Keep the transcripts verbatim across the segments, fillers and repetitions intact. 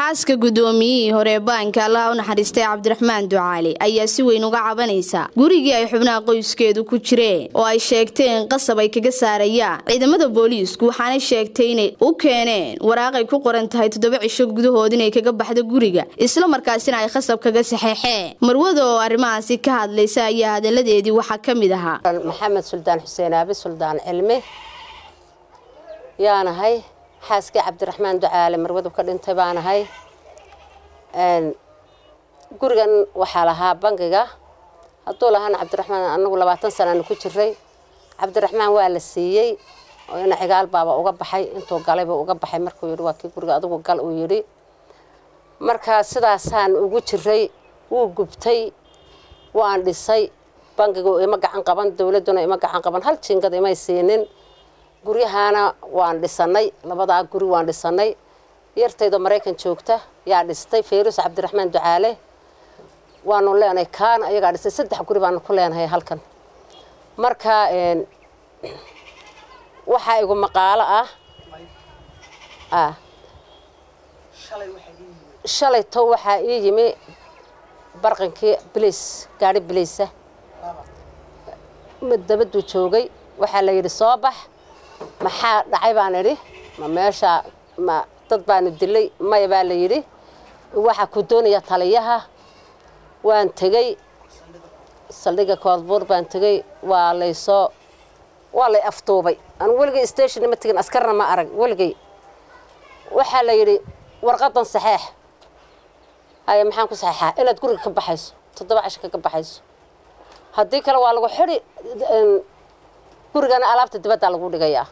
xaaska gudoomiyihii hore baanka Allah u naxariistay Cabdiraxmaan Ducaale ayaa si weyn uga cabanaysa gurigii ay xubnaha qoyskeedu ku jireen oo ay sheegteen qasab ay kaga saarayaan ciidamada booliisku waxaana sheegtay inay u keeneen waraaq ay ku qoran tahay toddoba cisho gudahood inay kaga baxdo guriga isla markaasina ay qasab kaga saxeexeen marwada oo arrimahaasi ka hadlaysa ayaa hadaladeedii waxa kamid ahaa Maxamed Suldaan Xuseen Abi Suldaan Cilmi yaanahay xaaska Cabdiraxmaan Ducaale marwada ka dhintay baanahay een gurigan waxa lahaa bangiga haduu lahaan Cabdiraxmaan anagu labaatan sano ku jiray Cabdiraxmaan waa la siiyay oo ina cigaal baaba uga baxay intuu galayba uga baxay markuu yiri waa kii guriga adigu gal uu yiri marka sidaasaan ugu jiray uu gubtay waan dhisay bangiga ima gacan qaban dawladuna ima gacan qaban hal jingad ima siinin guriyahana waan dhisanay labada guri waan dhisanay yartayda Mareykan joogta yaa dhistay Feyrus Cabdiraxmaan Ducaale waanu leenay kaan ayaga dhisay saddex guri baan ku leenahay halkan marka een waxa igu maqaalo ah ah shalay waxa shalay to waxa ii yimi barqankii police gaari police madabadu joogay waxa la yiri soo bax maxaa dhacay baan iri ma meesha ma dad baan dilay ma baa la yiri waxa ku doonaya taliyaha waan tagay saldhiga koodbuur baan tagay waa leeso waa lay aftoobay aan waliga station ma tagin askarna ma arag waliga waxa la yiri warqadan saxiix ay maxaan ku saxiixaa inaad guriga ka baxayso toddoba cisho ka baxayso hadii kale waa lagu xiri gurigana alaabta dibadda lagu dhigayaa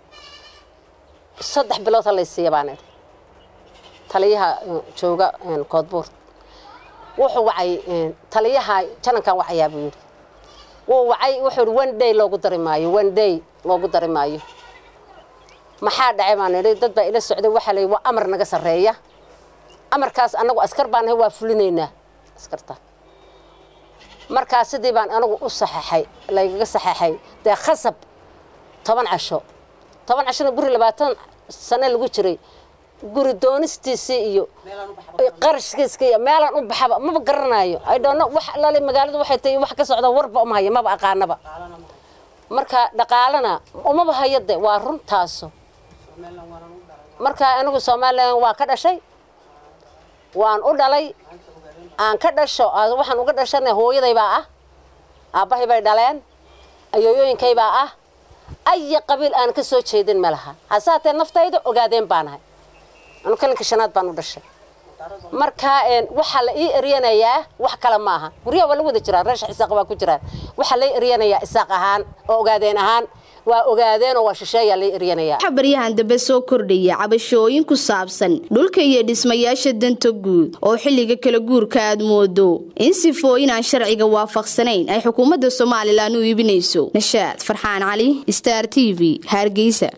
saddex bilood la siiyay taliyaha jooga koodbuur wuxuu wacay taliyaha janankan wacayaa buu yiri wuu wacay wuxuu one day loogu darimaayo one day loogu darimaayo maxaa dhacay baan iri dad baa ila socday waxa lay waa amar naga sareeya amarkaas anagu askar baan hay waa fulinaynaa askarta markaas sidii baan anagu u saxaxay layga saxaxay daa khasab toban casho toban casho guri labaatan sano lagu jiray guri doonistiisa iyo qarashkiisa iyo meelan u baxaba ma garanayo ay doono wax la magaalada waxay tahay wax ka socda warba uma hayo ma aqaanaba marka dhaqaalana uma bahayade waa runtaas marka anagu Soomaaliland waa ka dhashay waan u dhalay aan ka dhasho waxaan uga dhashanay hooyaday baa ah aabahay bay dhaleen ayooyooyinkay baa ah ay qabiil aan ka soo jeedin malaha hasaatee naftayda ogaadeen baanahay anu kalinka shanaad baan u dhashay marka een waxa la ii eriyanayaa wax kala ma aha guriga wala wada jiraa reesh isaaq waa ku jiraan waxa la ii eriyanayaa isaaq ahaan oo ogaadeen ahaan waa ogaadeen oo waa shisheeya la eriyanayaa xabaryahan dambe soo kordhaya cabashooyin ku saabsan dhulka iyo dhismayaasha danta guud oo xilliga kala guurka aad moodo in sifooyin aan sharciga waafaqsanayn ay xukuumadda Soomaaliland u iibinayso Nashaad Farxaan Cali Star T V Hargeysa.